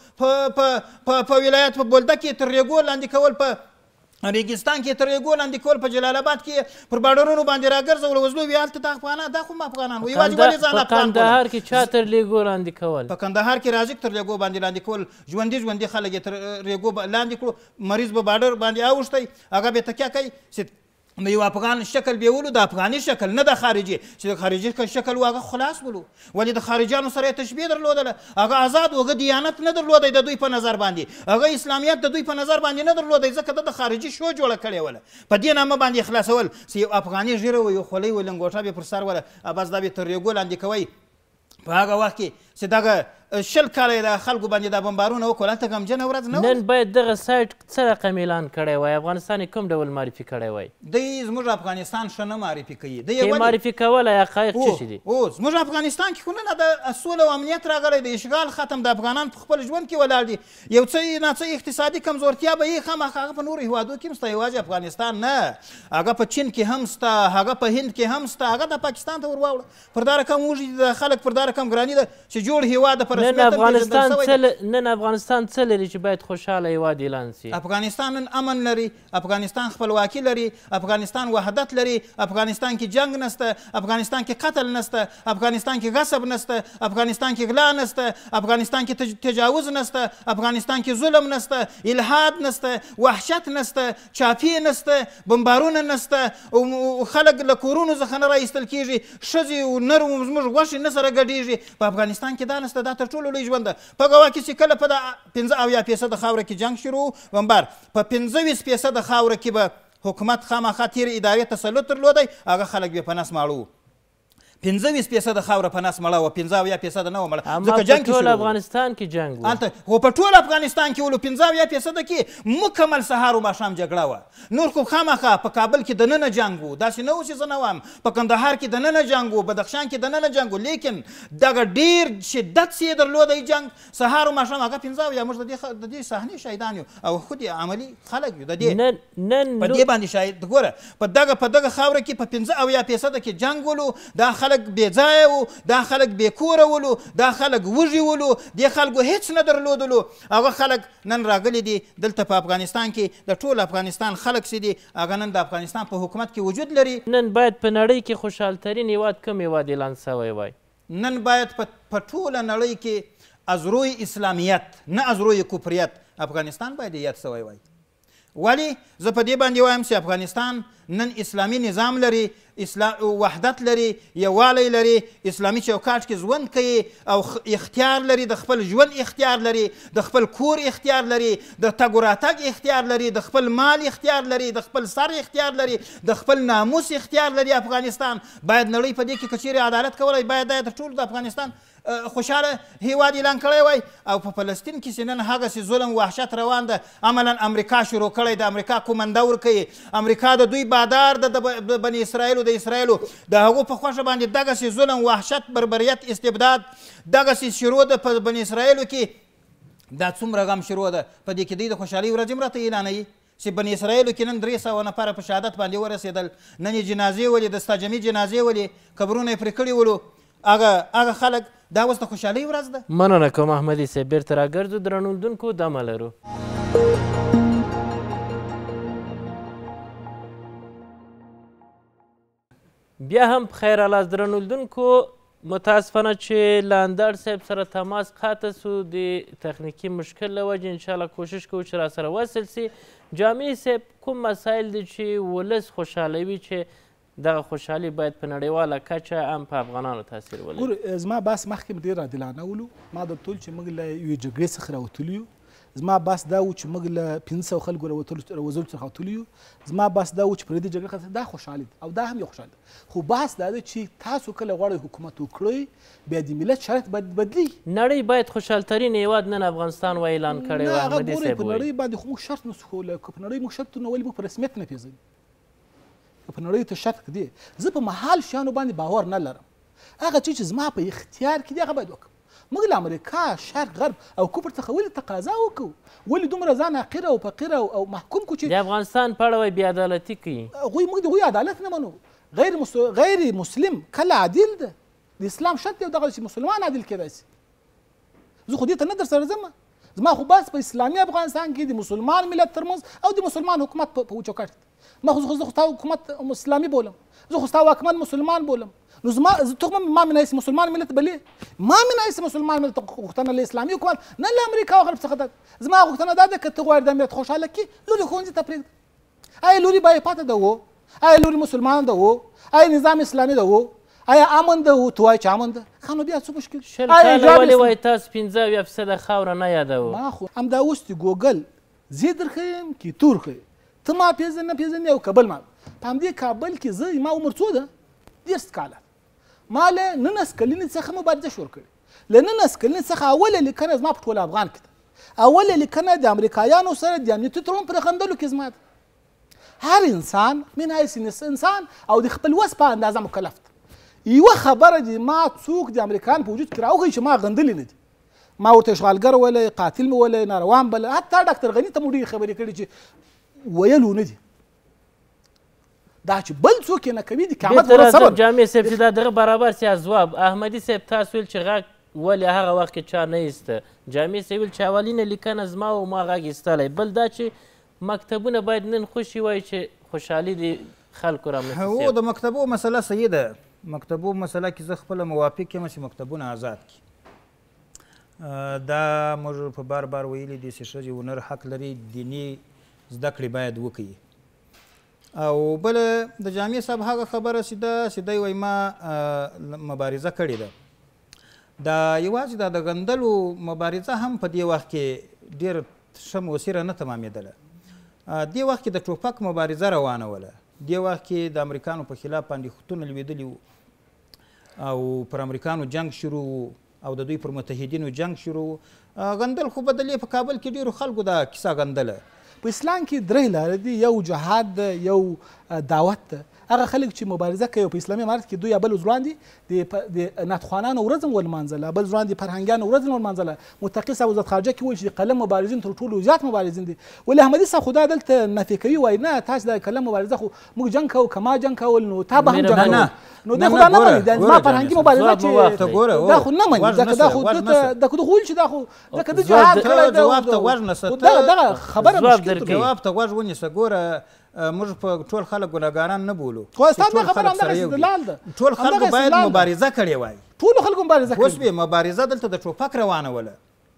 Speaker 4: په ولایت په بولده کې تر ریګو لاندې کول، په ریګستان کې تر ریګو لاندې کول، په جلال آباد کې پر بارډرونو باندې راګرځول، وزلو وي هلته دا افغانان، دا خو هم افغانان وو. یوازې ولې ځان افغان کول؟ په
Speaker 1: کندهار کې چا تر ریګو لاندې کول؟
Speaker 4: په کندهار کې رازق تر ریګو باندې لاندې کول، ژوندي ژوندي خلک یې تر ریګو لاندې کړو، مریض به بارډر باندې اوښتی، هغه به تکیه کوي چې د یو افغان شکل به ولو، د افغاني شکل نه د خارجي، چې د خارجي شکل و هغه خلاص ولو. ولې د خارجیانو سره یې تشبیه درلودله، هغه آزاد و، هغه دیانت نه درلودی د دوی په نظر باندې، هغه اسلامیت د دوی په نظر باندې نه درلودی، ځکه ده د خارجي شو جوړه کړې وله. په دې نامه باندې خلاصول چې یو افغاني ږیره و، یو خولۍ و، لنګوټه به پر سر وله، بس دا به تر ریګو لاندې کوئ. په هغه وخت کې چې دغه شل کاله یې د خلکو باندې دا بمبارونه وکړل، هلته غمجنه ورځ نه
Speaker 1: نن باید دغه سایټ څه رقم اعلان کړی وای؟ افغانستان یې کوم ډول معرفي کړی وای؟
Speaker 4: دی زموږ افغانستان ښه نه معرفي کوي.
Speaker 1: کې معرفي کولی حقایق څه شي دي؟
Speaker 4: او زموږ افغانستان کې خو نه د سوله او امنیت راغلی، د اشغال ختم، د افغانان په خپل ژوند کې ولاړ دي. یو څه ناڅه اقتصادي کمزورتیا به یې خامخا هغه په نورو هېوادو کې هم شته، یوازې افغانستان نه، هغه په چین کې هم شته، هغه په هند کې هم شته، هغه د پاکستان ته ور واوړه. پر دا رقم وږي د خلک پر دا رقم ګراني ده چې جوړ هېواد د په رسمیت پیژندل شوی دی.
Speaker 1: نن افغانستان څه لري چې باید خوشحاله هیواد اعلان سي؟
Speaker 4: افغانستان نن امن لري، افغانستان خپلواکي لري، افغانستان وحدت لري، افغانستان کې جنگ نسته، افغانستان کې قتل نسته، افغانستان کې غصب نسته، افغانستان کې غلا نسته، افغانستان کې تجاوز نسته، افغانستان کې ظلم نسته، الحاد نسته، وحشت نسته، چاپی نسته، بمبارونه نسته، خلک له کورونو څخه نه رایستل کېږي، ښځې او نر زموږ غوښې نه سره ګډېږي. په افغانستان کې دا نسته. دا تر ټولو لوی ژوند ده. په ګوا کې چې کله په دا پنځه اویا فیصده خاوره کې جنګ شروع بمبار په پنځه ویشت فیصده خاوره کې به حکومت خامخا تېرې ادارې تسلط درلودی، هغه خلک بې په نس ماړه وو. پنځه ویشت فیصده خاوره په نس مړه وه، پنځه اویا فیصده نه وه مړه، ځکه جنګ کې
Speaker 1: ټول افغانستان کې جنګ و.
Speaker 4: هلته خو په ټول افغانستان کې ولو پنځه اویا فیصده کې مکمل سهار و ماښام جګړه وه. نور خو خامخا په کابل کې دننه جنګ و، داسې نه و چې زه نه وایم. په کندهار کې دننه جنګ و، بدخشان کې دننه جنګ و، لیکن دغه ډېر شدت چې یې درلودی جنګ سهار و ماښام، هغه پنځه اویا موږ د دې صحنې شاهدان یو او خود یې عملي خلک یو. د دې په دې باندې شاهد ګوره په دغه په دغه خاوره کې په پنځه اویا فیصده کې جنګ ولو. دا خلک بې ځایه و، دا خلک بې کوره ولو، دا خلک وږي ولو، دې خلکو هېڅ نه درلودلو. هغه خلک نن راغلي دي دلته په افغانستان کې، د ټول افغانستان خلک چې دي هغه نن د افغانستان په حکومت کې وجود لري.
Speaker 1: نن باید په نړۍ کې خوشحالترین هیواد کوم هیواد اعلان سوی وای؟
Speaker 4: نن باید په ټوله نړۍ کې از روی اسلامیت نه از روی کفریت افغانستان باید یاد سوی وای. ولی زه په دې باندې وایم چې افغانستان نن اسلامي نظام لري، وحدت لري، یووالی لري، اسلامي چوکاټ کې ژوند کوي او اختیار لري، د خپل ژوند اختیار لري، د خپل کور اختیار لري، د تګ و راتګ اختیار لري، د خپل مال اختیار لري، د خپل سر اختیار لري، د خپل ناموس اختیار لري. افغانستان باید نړۍ په دې کې که چیرې عدالت کولی باید دا د ټول د افغانستان خوشحاله هیواد اعلان کړی وای. او په فلسطین کې چې نن هغسې ظلم وحشت روان ده، عملا امریکا شروع کړی د امریکا کومنده ورکوي. امریکا د دوی بادار د بني اسرائیلو د اسرائیلو د هغو په خوښه باندې دغسې ظلم وحشت بربریت استبداد دغسې شروع ده په بني اسرائیلو کې. دا څومره غم شروع ده. په دې کې دوی د خوشحالۍ ورځ هم راته اعلانوي چې بني اسرائیلو کې نن درې سوه نفره په شهادت باندې ورسېدل. نن یې جنازې ولې د ستاجمي جنازې ولې قبرونه یې پرې کړي ولو. هغه هغه خلک دا اوس د خوشحالۍ ورځ ده.
Speaker 1: مننه کوم احمدي صاحب. بیرته راګرځو درنو لیدونکو دمه لرو. بیا هم بخیر راست درنو لیدونکو. متاسفانه چې لاندر صاحب سره تماس قطع سو د تخنیکي مشکل له وجې انشاءالله کوشش کوو چې را سره وصل سي. جامع صاحب کوم مسایل دي چې ولس خوشحالوي چې دغه خوشحالي باید په نړیواله کچه هم په افغانانو تاثیر ولري؟
Speaker 3: ګور زما بحث مخکې ډېر عادلانه ولو. ما درته ویل چې موږ له یوې جګړې څخه راوتلي یو. زما بحث دا و چې موږ له پنځه سوه خلکو راوځلو څخه راوتلي یو. زما بحث دا و چې پردي جګړه ختمه دا خوشحالي ده او دا هم یو خوشحالي ده. خو بحث دا دی چې تاسو کله غواړئ حکومت وکړئ بیا د ملت شرایط باید بدلي.
Speaker 1: نړۍ باید خوشحالترین هیواد نن افغانستان و اعلان کړی و. احمدي صاحب
Speaker 3: په نړۍ باندې خو موږ شرط نه څښو. که په نړۍ موږ شرط نه ولې موږ په رسمیت نه پېژنو. په نړۍ ته شرط دی. زه په محال شیانو باندې باور نه لرم. هغه څه چې زما په اختیار کې دی هغه باید وکړم. موږ له امریکا شرق غرب او کفر څخه ولې تقاضا وکړو؟ ولې دومره ځان حقیره او فقیره او محکوم کړو چې
Speaker 1: د افغانستان په اړه وایي بې عدالتي کوي؟
Speaker 3: هغوی موږ د هغوی عدالت نه منو. غیر غیر مسلم کله عادل ده؟ د اسلام شرط دی دغه چې مسلمان عادل کېدای شي. زه خو دې ته نه در سره ځم. زما خو بس په اسلامي افغانستان کې د مسلمان ملت ترمنځ او د مسلمان حکومت په چوکاټ کې ما خو زه خو ستا حکومت اسلامي بولم. زه خو ستا واکمن مسلمان بولم. نو زما ته ما من حیث مسلمان ملت بلې ما من حیث مسلمان ملت غوښتنه له اسلامي حکومت نه له امریکا او غرب څخه ده. زما غوښتنه دا ده که ته غواړې د امنیت خوشحاله کړي لورې ښوونځي ته پرېږده. آیا لورې باید پاته ده و؟ آیا لورې مسلمان ده و؟ آیا نظام اسلامي ده و؟ آیا امن ده و؟ ته وایې چې امن ده. ښه نو بیا څه مشکل؟
Speaker 1: شل کاله ولې وایي تاسو پنځه اویا فیصده خاوره نه یادوو؟ ما
Speaker 3: خو همدا اوس د ګوګل زه درښیم کې تور ښیي. ته ما پېژنې نه پېژنې او کابل ما په همدې کابل کې زه ما عمر څو ده؟ دېرش کاله. ما له نولس کلنې څخه مبارزه شروع کړې. له نولس کلنې څخه اوله لیکنه زما په ټول افغان کې ده. اوله لیکنه د امریکایانو سره د امنیتي تړون پر خندلو کې زما ده. هر انسان من حیث انسان او د خپل وس په اندازه مکلف ده. یوه خبره دې ما څوک د امریکایانو په وجود کې راوښیي چې ما غندلې نه دي. ما ورته اشغالګر ولی قاتل مې ولی ناروان بله حتی ډاکټر غني ته مو ډېرې خبرې کړي چې ویلو نه دي. دا چې بل څوک یې نه کوي د قیامت ورځ صبر.
Speaker 1: جامع صاحب چې دا دغه برابر سي ځواب احمدي صاحب تاسو ویل چې غږ ولې هغه وخت کې چا نه ایسته. جامع صاحب ویل چې اولینه لیکنه زما و ما غږ ایستلی. بل دا چې مکتبونه باید نن خوشي وایي چې خوشحالي د خلکو رامنځته
Speaker 4: هو د مکتبو مسله صحیح ده. مکتبو مسله کې زه خپله موافق یم چې مکتبونه آزاد کړي. دا موږ په بار بار ویلي دي چې ښځې هنر حق لري، دیني زده کړې باید وکړي. او بله د جامع صاحب هغه خبره چې ده چې دی وایي ما مبارزه کړې ده، دا یوازې دا د غندلو مبارزه هم په دې وخت کې ډېر ښه موثره نه تمامېدله. دې وخت کې د ټوپک مبارزه روانه وله. دې وخت کې د امریکانو په خلاف باندې خطونه لوېدلي وو او پر امریکانو جنگ شروع و او د دوی پر متحدینو جنگ شروع و. غندل خو بدلې په کابل کې ډېرو خلکو دا کیسه غندله.
Speaker 3: په اسلام کې درې لارې دي، یو جهاد ده، یو دعوت ده. هغه خلک چې مبارزه کوي په اسلامي امارت کې دوی بل وړاندې د ناتخوانانو ورځ هم ولمانځله، بل وړاندې فرهنګیانو ورځ هم ولمانځله. متقي صاحب وزارت خارجه کې وایي چې د قلم مبارزین تر ټولو زیات مبارزین دي. ولې احمدي صاحب خو دا دلته نفي کوي، وایي نه تاسو د قلم مبارزه خو موږ جنګ کوو، که ما جنګ کول نو تا به هم جنګ کوو. نو دا خو دا نه مني، دا زما فرهنګي مبارزه چې دا خو نه مني، دا خو دا خو ویل چې دا خو ځکه د جهاد کړی ده.
Speaker 4: جواب ته غوږ نیسه،
Speaker 3: دغه خبره مشکل کوي.
Speaker 4: جواب ته غوږ ونیسه. ګوره موږ په ټول خلک ګناهګاران نه بولو،
Speaker 3: خو ستا دا خبره همدغه استدلال ده.
Speaker 4: ټول خلکو باید مبارزه کړې وای.
Speaker 3: ټولو خلکو مبارزه کړې.
Speaker 4: اوس بیا مبارزه دلته د ټوپک روانه وله.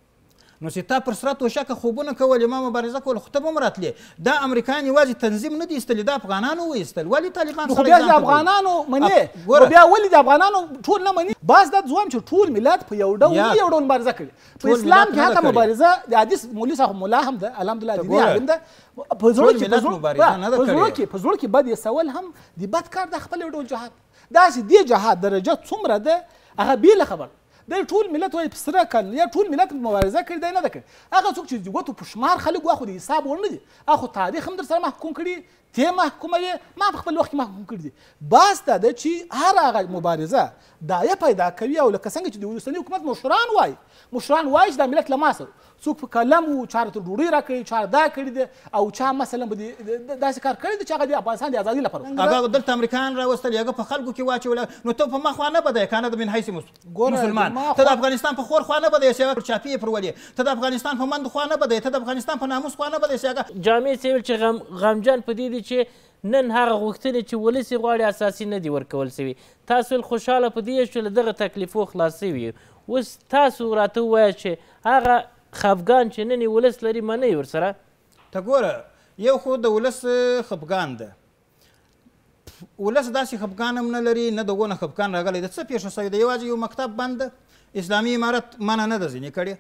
Speaker 4: نو چې تا پر سره توشکه خوبونه کول ما مبارزه کول، خو ته به هم راتلې. دا امریکایان یوازې تنظیم نه دي ایستلي، دا افغانانو وایستل. ولې طالبان
Speaker 3: خو بیا د افغانانو منې، خو بیا ولې د افغانانو ټول نه مني؟ باز دا زوام چې ټول ملت په یو ډول یو ډول مبارزه کړي. په اسلام کې حتی مبارزه د حدیث مولوي صاحب ملا هم ده، الحمدلله دیني عالم ده. په زړه کې په زړه کې په زړه کې بد یسول هم د بد کار د خپل ډول جهاد. داسې دې جهاد درجه څومره ده هغه بېله خبره. د ټول ملت وایي په سره کال یا ټول ملت مبارزه کړې دی نه ده کړې. هغه څوک چې د ګوتو په شمار خلک وه خو د حساب وړ نه دي. هغه خو تاریخ هم در سره محکوم کړي، ته محکوموي، ما په خپل وخت کې محکوم کړي دي. بس دا ده چې هر هغه مبارزه دایه پیدا کوي. او لکه څنګه چې د اوسني حکومت مشران وایي مشران وایي چې دا ملت له ما سره څوک په قلم و چا ته ډوډۍ راکړې، چا دا کړي دي، او چا مثلا به داسې کار کړی دی چې هغه د افغانستان د ازادۍ لپاره
Speaker 4: هغه دلته امریکایان راوستل، هغه په خلکو کې واچوله. نو ته په ما خوا نه بدی که نه د من حیث مسلمان، ته د افغانستان په خور خوا نه بدی چې هغه چاپي یې پر ولې، ته د افغانستان په مند خوا نه بدی، ته د افغانستان په ناموس خوا نه بدی چې هغه.
Speaker 1: جامع صاحب چې غمجن په دې دي چې نن هغه غوښتنې چې ولس یې غواړي اساسي نه دي ورکول سوي. تاسو خوشحاله په دې چې له دغه تکلیفو خلاص سوي. اوس تاسو راته ووایه چې هغه خفګان چې نن ولس لري منئ ورسره؟
Speaker 4: ته ګوره یو خو د ولس خفګان ده، ولس داسې خفګان هم نه لري، نه دغونه خفګان راغلی ده. څه پېښه سوې ده؟ یوازې یو مکتب بند ده، اسلامي امارت منع نه ده ځینې کړې.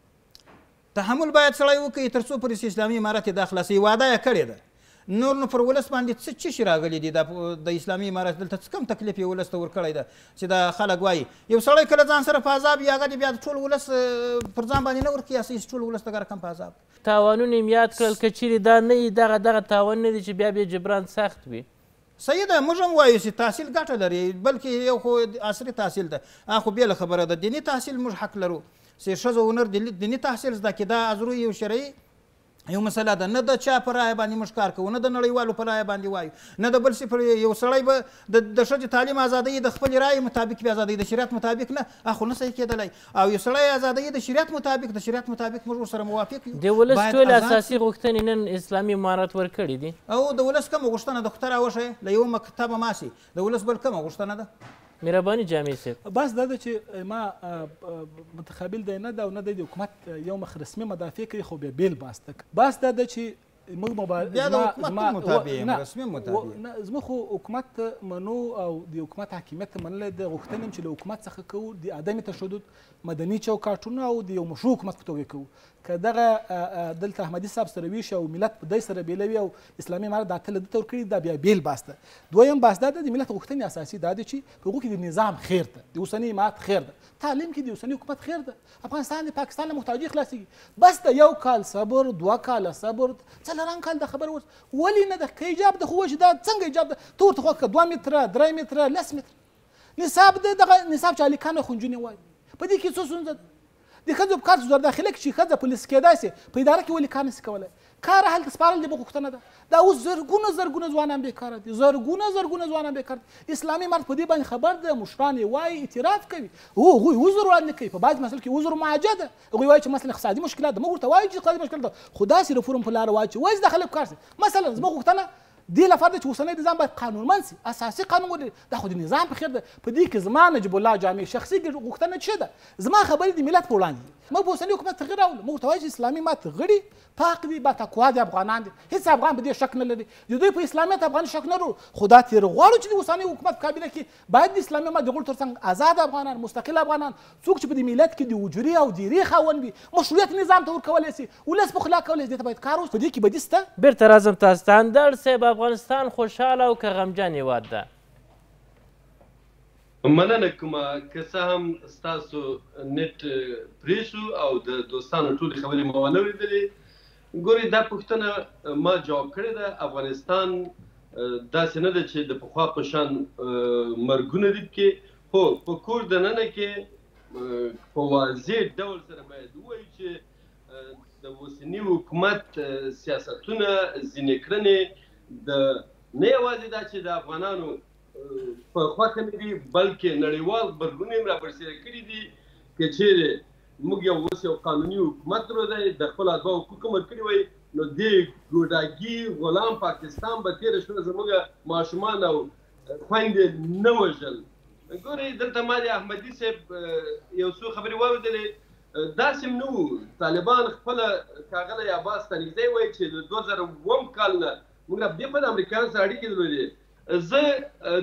Speaker 4: تحمل باید سړی وکړي تر څو پورې چې اسلامي امارت یې دا خلاصوي. واده یې کړې ده. نور نو پر ولس باندې څه څه شي راغلي دي؟ د اسلامي امارت دلته څه کم تکلیف یې ولس ته ورکړی ده چې دا خلک وایي یو سړی کله ځان سره په عذاب وي هغه دې بیا د ټول ولس پر ځان باندې نه ورقیاسوي چې ټول ولس ته رقم په عذاب.
Speaker 1: تاوانونه یې یاد کړل، که چیرې دا نه وي دغه دغه تاوان نه دی چې بیا بیا جبران سخت وي.
Speaker 4: صحیح ده، موږ هم وایو چې تحصیل ګټه لري، بلکې یو خو عصري تحصیل ده، هغه خو بېله خبره ده. دیني تحصیل موږ حق لرو چې ښځو هنر دیني تحصیل زده کړي. دا ازرو یو شرعي یو مسله ده، نه د چا په رایه باندې موږ کار کوو، نه د نړیوالو په رایه باندې وایو، نه د بل څه پر. یو سړی به د ښځې تعلیم ازادۍ د خپلې رایې مطابق بې ازادۍ د شریعت مطابق نه، هغه خو نه صحیح کېدلی. او یو سړی ازادۍ د شریعت مطابق د شریعت مطابق موږ ورسره موافق یو.
Speaker 1: د ولس ټولې اساسي غوښتنې نن اسلامي امارت ورکړي دي.
Speaker 4: او د ولس کومه غوښتنه ده؟ خو ته راوښیه له یوه مکتبه ماسي د ولس بل کومه غوښتنه ده؟
Speaker 1: مهرباني جامع صاحب.
Speaker 3: بس دا ده چې ما متقابل دی نه ده او نه دی د حکومت یو مخ رسمي مدافع کوي، خو بیا بیل بحث ده. بس دا ده چې موږ مبارزه
Speaker 4: بیا د حکومت مطابق یم، رسمي مطابق
Speaker 3: زموږ خو حکومت منو او د حکومت حاکمیت منل د غوښتنې یم چې له حکومت څخه کوو د عدم تشدد مدني چوکاټونه او د یو مشروع حکومت په توګه کوو. که دغه دلته احمدي صاحب سره ویشي او ملت په دی سره بیلوي او اسلامي امارت دا اتله ده ته ورکړي، دا بیا بیل بحث ده. دویم بحث دا ده د ملت غوښتنې اساسي دا ده چې په هغو کې د نظام خیر ده، د اوسني امارت خیر ده، تعلیم کې د اوسني حکومت خیر ده، افغانستان د پاکستان له محتاجۍ خلاصېږي. بس د یو کال صبر، دوه کاله صبر، څلورم کال د خبره اوس ولې نه ده؟ که ایجاب ده خو وایي چې دا څنګه ایجاب ده؟ ته ورته خو که دوه متره درې متره لس متره نصاب ده، دغه نصاب چې هلکانو خو نجونې وایي. په دې کې څه ستونزه ده؟ د ښځو په کار وزارت داخله کې چې ښځه پولیس کېدای شي په اداره کې ولې کار نشي کولی؟ کار هلته سپارل د غوښتنه ده. دا اوس زرګونه زرګونه ځوانان بیکاره دي، زرګونه زرګونه ځوانان بیکاره دي. اسلامي امارت په دې باندې خبر ده، مشران یې وایي، اعتراف کوي، هو هغوی عذر وړاندې کوي. په بعض مسایلو کې عذر معجه ده، هغوی وایي چې مثلا اقتصادي مشکلات ده، موږ ورته وایو چې اقتصادي مشکلات ده، خو داسې رفورم په لاره واچوي وایي د خلک کار شي. مثلا زموږ غوښتنه دې لپاره ده چې اوسنی نظام باید قانونمند سي، اساسي قانون ولري. دا خو د نظام په خیر ده. په دې کې زما نجیب الله جامع شخصي غوښتنه څه ده؟ زما خبرې د ملت په وړاندې دي. موږ په اوسني حکومت تغیر راوړو، موږ ورته وایو چې اسلامي امارت غړي پاک دي، با تقوا دي، افغانان دي، هېڅ افغان په دې شک نه لري. د دوی په اسلامیت افغان شک نه لرو، خو دا تېر غواړو چې د اوسني حکومت په کابینه کې باید د اسلامي امارت د غړو ترڅنګ آزاد افغانان، مستقل افغانان، څوک چې په دې ملت کې د اجورې او دیرې خاوند وي، مشروعیت نظام ته ورکولی سي، ولس په خلا کولی سي. دې ته باید کار وشي. په دې کې بدي شته.
Speaker 1: بیرته راځم تاسو ته. اندړ صاحب، افغانستان خوشحاله او که غمجن هېواد ده؟
Speaker 2: مننه کومه. که څه هم ستاسو نت پرې شو او د دوستانو ټولې خبرې مو ونه اورېدلې، ګورئ دا پوښتنه ما جواب کړې ده. افغانستان داسې نه ده چې د پخوا په شان مرګونه دي کې، خو په کور دننه کې په واضح ډول سره باید ووایو چې د اوسني حکومت سیاستونه، ځینې کړنې د نه یوازې دا چې د افغانانو په خوښه نه دي، بلکې نړیوال غبرګون یې رابرسېره کړي دي. که چیرې موږ یو اوس یو قانوني حکومت درلودی، د خپلو اتباعو حقوق ورکړي وای، نو دې ګوډاګي غلام پاکستان به تېره شپه زموږ ماشومان او خویندې نه وژل. ګورئ دلته ما د احمدي صاحب یو څو خبرې واورېدلې. داسې هم نه وو. طالبان خپله ښاغلی عباس ستانکزی وایي چې د دوه زره اووم کال نه موږ له دې په د امریکایانو سره اړیکې درلودې. زه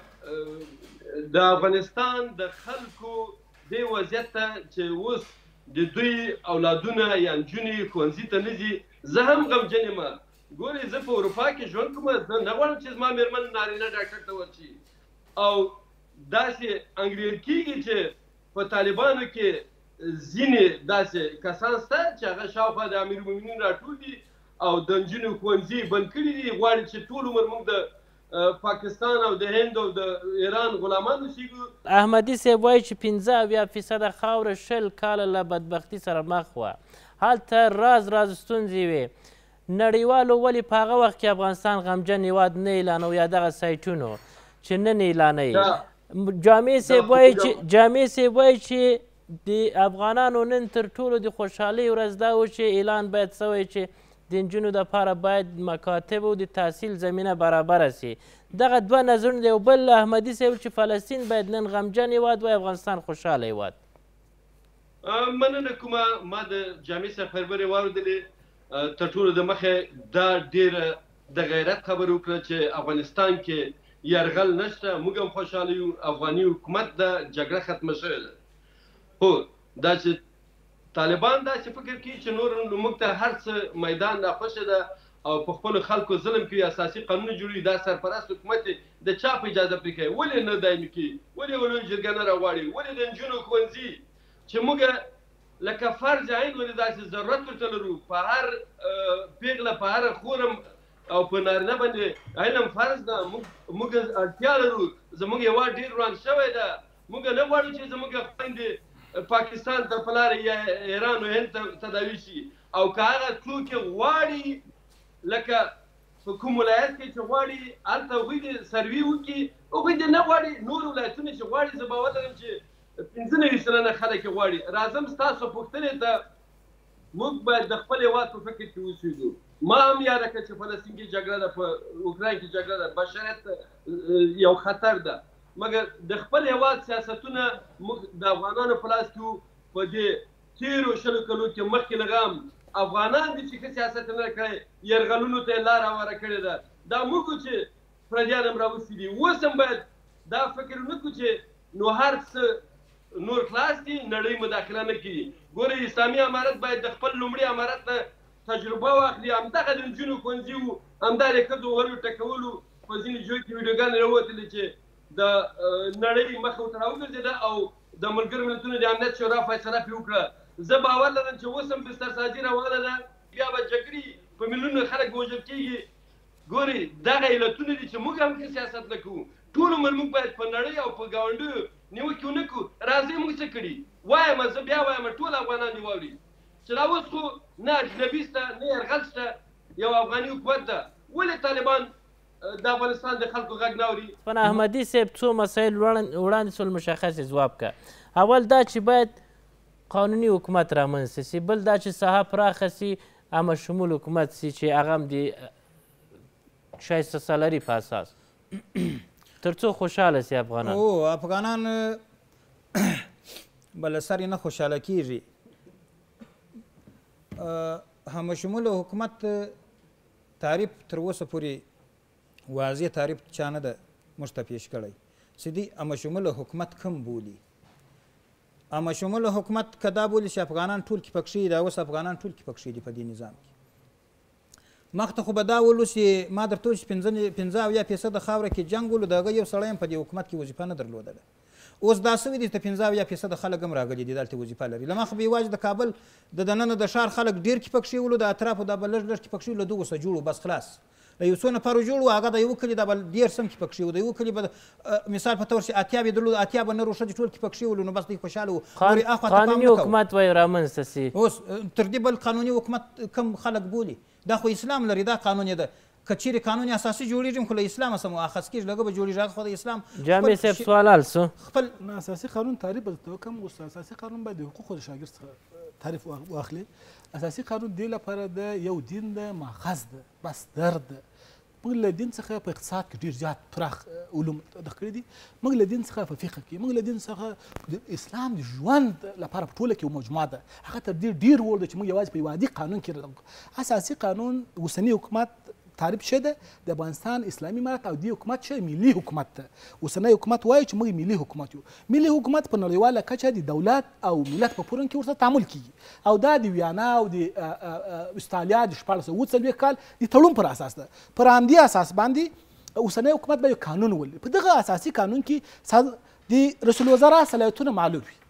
Speaker 2: د د افغانستان د خلکو دې وضعیت ته چې اوس د دوی اولادونه یا نجونې ښوونځي ته نه ځي، زه هم غمجن یم. ګورئ زه په اروپا کې ژوند کوم، زه نه غواړم چې زما مېرمن نارینه ډاکټر ته ورشي. او داسې انګېرل کېږي چې په طالبانو کې ځینې داسې کسان شته چې هغه شاوخوا د امیرالمؤمنین راټول دي او د نجونو ښوونځي بند کړي دي، غواړي چې ټول عمر موږ د پاکستان او د هند او د ایران غلامان اوسېږو.
Speaker 1: احمدي صاحب وایي چې پنځه اویا فیصده خاوره شل کاله له بدبختي سره مخ وه، هلته راز راز ستونزې وې. نړیوالو ولې په هغه وخت کې افغانستان غمجن هېواد نه اعلانو، یا دغه سایټونو چې نن اعلانوي؟ جامع صاحب وایي چې جامع صاحب وایي چې د افغانانو نن تر ټولو د خوشحالۍ ورځ دا و چې اعلان باید سوی چې د نجونو دپاره باید مکاتب او د تحصیل زمینه برابره سي. دغه دوه نظرونه دی. یو بل احمدي صاحب چې فلسطین باید نن غمجن هېواد وای، افغانستان خوشحاله هېواد.
Speaker 2: مننه کومه. ما د جامع صاحب خبرې واورېدلې. تر ټولو د مخې دا ډېره د غیرت خبرې وکړه چې افغانستان کې یرغل نشته، موږ هم خوشحاله یو، افغاني حکومت ده، جګړه ختمه شوې ده. خو دا چې طالبان داسې فکر کوي چې نور موږ ته هر څه میدان ناخوښه ده او په خپلو خلکو ظلم کوي، اساسي قانون جوړوي. دا سرپرست حکومت د چا په اجازه پرې کوي؟ ولې نه دایمي کوي؟ ولې یوه لویه جرګه نه راغواړي؟ ولې د نجونو ښوونځي چې موږ لکه فرض عین ولې داسې ضرورت ورته لرو؟ په هر پیغله، په هر خورم او په نارینه باندې علم فرض ده. موږ اړتیا لرو، زموږ هېواد ډېر وران شوی ده. موږ نه غواړو چې زموږ خویندې پاکستان ته په لاره یا ایران او هند ته تداوي شي. او که هغه څوک غواړي لکه په کوم ولایت کې چې غواړي هلته هغوی دې سروي وکړي، هغوی دې نه غواړي. نور ولایتونه چې غواړي، زه باور لرم چې پنځه نوي سلنه خلک یې غواړي. راځم ستاسو پوښتنې ته. موږ باید د خپل هېواد په فکر کې اوسېږو. ما هم یاده کړه چې فلسطین کې جګړه ده، په اوکراین کې جګړه ده، بشریت یو خطر ده. مګر د خپل هېواد سیاستونه موږ د افغانانو په لاس کې وو. په دې تېرو شلو کلو کې مخکې لغام افغانان دي چې ښه سیاست نه کړی، یرغلونو ته یې لاره هواره کړې ده. دا موږ چې پردیان هم راوستي دي. اوس هم باید دا فکر ونه کړو چې نو هر څه نور خلاص دي، نړۍ مداخله نه کوي. ګورئ اسلامي امارت باید د خپل لومړي امارت نه تجربه واخلي. همدغه د نجونو ښوونځي وو، همدا د ښځو ورو ټکولو په ځینې ځایو کې ویډیوګانې راوتلې چې د نړۍ مخه ورته راوګرځېده او د ملګرو ملتونو د امنیت شورا فیصله پرې وکړه. زه باور لرم چې اوس هم بسترسازي روانه ده، بیا به جګړې په میلیونونو خلک وژل کېږي. ګورئ دغه علتونه دي چې موږ هم ښه سیاست نه کوو. ټول عمر موږ باید په نړۍ او په ګاونډیو نیوکې ونه کړو. راځئ موږ څه کړي وایم، زه بیا وایم ټول افغانان دې واوري چې دا اوس خو نه اجنبي شته نه یرغل شته یو افغاني حکومت ده ولې طالبان د افغانستان د خلکو غږ نه اوري؟
Speaker 1: پناه احمدي صاحب څو مسایل وړاندې شول مشخص ځواب که اول دا چې باید قانوني حکومت رامنځته سي بل دا چې ساحه پراخه سي عامه شمول حکومت سي چې هغه هم د شایسته سالري په اساس تر څو خوشحاله سي افغانان.
Speaker 4: او افغانان به له سر یې نه خوشحاله کېږي. عامه شموله حکومت تعریف تر اوسه پورې واضح تعریف چا نه ده موږ ته پیش کړی چې دوی عامه شموله حکومت کوم بولي. عامه شموله حکومت که دا بولي چې افغانان ټول کې پکښې دا اوس افغانان ټول کې پکښې دي په دې نظام کې. مخته خو به دا ولو چې ما درته وویل چې پنځه اویا فیصده خاوره کې جنګ ولو د هغه یو سړی هم په دې حکومت کې وظیفه نه درلودله. اوس دا سوي دي چې پنځه اویا فیصده خلک هم راغلي دي دلته وظیفه لري. له مخه به یوازې د کابل د دننه د ښار خلک ډېر کې پکښې ولو د اطرافو دا به لږ لږ کې پکښې له دغو څه جوړ بس خلاص له یو څو نفرو جوړ و هغه د یوه کلي دا به ډېر سم کې پکښې و د یوه کلي به مثال په طور چې اتیا به یې درلود اتیا به نر و ښځې ټول کې پکښې ولو نو بس دوی خوشحاله وو.
Speaker 1: قانوني حکومت وایي رامنځته سي.
Speaker 4: اوس تر دې بل قانوني حکومت کم خلک بولي دا خو اسلام لري دا قانون یې ده. که چیرې قانون اساسي جوړېږي خو له اسلامه سم مؤاخذ کېږي لږه به جوړېږي هغه خو د اسلام
Speaker 1: جامع صاحب سوال حل سو.
Speaker 3: خپل اساسي قانون تعریف به درته وکړم. اوس اساسي قانون باید د حقوقو د شاګرد څخه تعریف واخلي. اساسي قانون دې لپاره د یو دین د ماخذ ده مصدر ده. موږ له دین څخه په اقتصاد کې ډېر زیات پراخ علوم دخ کړي دي. موږ له دین څخه په فقه کې موږ له دین څخه د اسلام د ژوند لپاره په ټوله کې یو مجموعه ده هغه تر دې ډېر ور ده چې موږ یوازې په یو عادي قانون کې اساسي قانون اوسني حکومت تعریف شه ده د افغانستان اسلامي امارت او دی حکومت شه ملي حکومت ده. اوسنی حکومت وایي چې موږ ملي حکومت یو. ملي حکومت په نړیواله کچه د دولت او ملت په پورن کې ورسره تعامل کیږي او دا د ویانا او د استرالیا د شپاړس سوه اووه څلوېښت کال د تړون پر اساس ده. پر همدې اساس باندې اوسنی حکومت به یو قانون ولري. په دغه اساسي قانون کې د رئیس الوزرا صلاحیتونه معلوم وي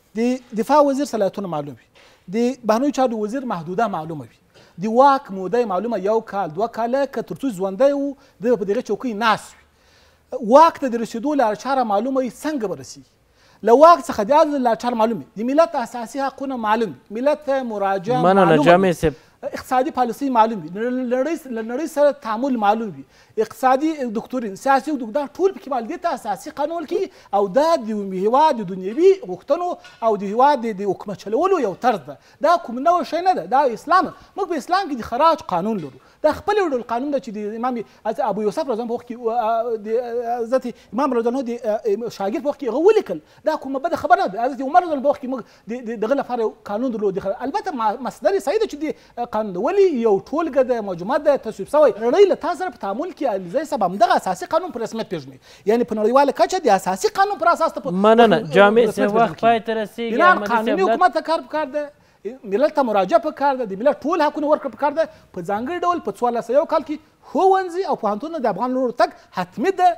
Speaker 3: د دفاع وزیر صلاحیتونه معلوم وي د بهرنیو چارو وزیر محدوده معلومه وي د واک موده معلومه یو کال دوه کاله که تر څو ژوندی و د په دغه چوکۍ ناست وي. واک ته د رسېدو لاره چاره معلومه وي څنګه به رسېږي. له واک څخه د عزل لاره چاره معلوم وي. د ملت اساسي حقونه معلوم وي. ملت ته مراجعه
Speaker 1: مننه جامع صاحب.
Speaker 3: اقتصادي پالیسي معلوم وي. له نړۍ سره تعامل معلوم وي. اقتصادي دکتورین سیاسي دا ټول پکې معلوم دي ته اساسي قانون کې او دا د هېواد د دنیوي غوښتنو او د هېواد د حکومت چلولو یو طرز ده. دا کوم نوی شی نه ده. دا اسلام موږ په اسلام کې د خراج قانون لرو. دا خپل یو ډول قانون ده چې د امام ابو یوسف رضی الله عنه کې د حضرت امام رضی الله عنه د شاګرد په وخت کې هغه ولیکل. دا کومه بده خبره ده. حضرت عمر رضی الله عنه په وخت کې موږ دغه لپاره قانون درلود. البته مصدر صحیح ده چې د قانون ولي یو ټولګه د مجموعه د تصویب شوی نړۍ له تاسو سره په تعامل کې الزای سبب همدغه اساسي قانون په رسمیت پېژني. یعنی په نړیواله کچه د اساسي قانون پر اساس ته
Speaker 1: مننه جامع صاحب وخت پای ته رسېږي.
Speaker 3: قانوني حکومت ته کار پکار ده. ملت ته مراجعه پکار ده. د ملت ټول حقونه ورکړه پکار ده. په ځانګړي ډول په څوارلس سوه یو کال کې ښوونځي او پوهنتونونه د افغان لورو تګ حتمي ده.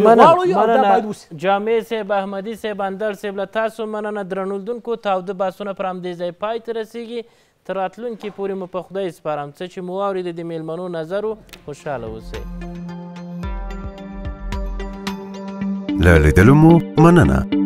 Speaker 1: مننه جامع صاحب احمدي صاحب اندړ صاحب له تاسو مننه. درنو لیدونکو تاوده بحثونه پر همدې ځای پای ته رسېږي. تر راتلونکي پورې مو په خدای سپارم. څه چې مو واورېده د میلمنو نظر و خوشحاله اوسئ.
Speaker 5: له لیدلو مو مننه.